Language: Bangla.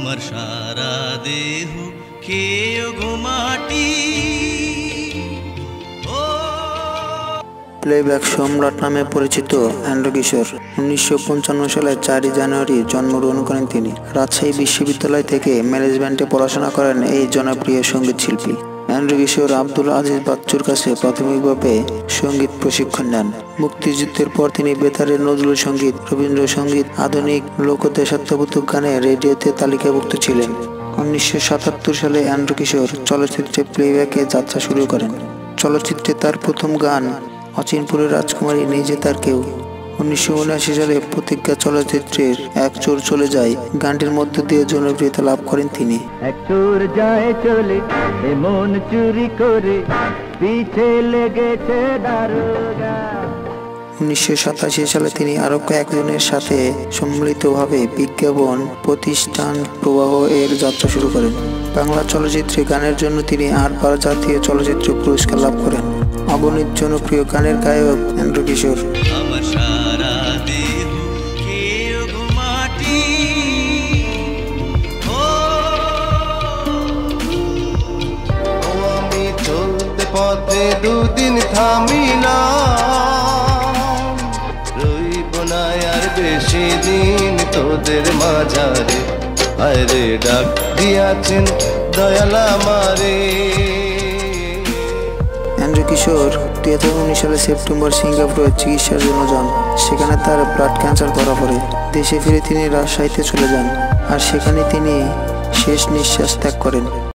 আমার সারা দেহ খেয়ে ঘুমাটি। প্লেব্যাক সম্রাট নামে পরিচিত এন্ড্রু কিশোর 1955 সালের 4 জানুয়ারি জন্মগ্রহণ করেন তিনি। রাজশাহী বিশ্ববিদ্যালয় থেকে ম্যানেজমেন্টে পড়াশোনা করেন এই জনপ্রিয় সঙ্গীত শিল্পী। এন্ড্রু কিশোর আব্দুল আজিজ বাচ্চুর কাছে প্রাথমিকভাবে সঙ্গীত প্রশিক্ষণ নেন। মুক্তিযুদ্ধের পর তিনি বেতারের নজরুল সঙ্গীত, রবীন্দ্রসঙ্গীত, আধুনিক লোক দেশাত্মবোধক গানে রেডিওতে তালিকাভুক্ত ছিলেন। 1977 সালে এন্ড্রু কিশোর চলচ্চিত্রে প্লেব্যাকে যাত্রা শুরু করেন। চলচ্চিত্রে তার প্রথম গান অচিনপুরের রাজকুমারী নিজে তার কেউ। 1979 সালে প্রতিজ্ঞা চলচ্চিত্রের এক চোর চলে যায় গানটির মধ্য দিয়ে জনপ্রিয়তা লাভ করেন তিনি। এক চোর যায় চলে মন চুরি করে পিছে লেগেছে দারোগা। 1987 সালে তিনি আরো কয়েকজনের সাথে সম্মিলিতভাবে বিজ্ঞাপন প্রতিষ্ঠান প্রবাহ এর যাত্রা শুরু করেন। বাংলা চলচ্চিত্রে গানের জন্য তিনি 8 বার জাতীয় চলচ্চিত্র পুরস্কার লাভ করেন। অগণিত জনপ্রিয় গানের গায়ক এন্ড্রু কিশোর। আমার সারা দেহ খেয়ে ঘুমাটি। আমি চলতে পথে দুদিন থামিলাম, রইব না আর বেশি দিন তোদের মাঝারে। আরে ডাক দিয়াছেন দয়াল আমারে। এন্ড্রু কিশোর 2019 সালে সেপ্টেম্বর সিঙ্গাপুরে চিকিৎসার জন্য যান। সেখানে তার ব্লাড ক্যান্সার ধরা পড়ে। দেশে ফিরে তিনি রাজশাহীতে চলে যান আর সেখানে তিনি শেষ নিঃশ্বাস ত্যাগ করেন।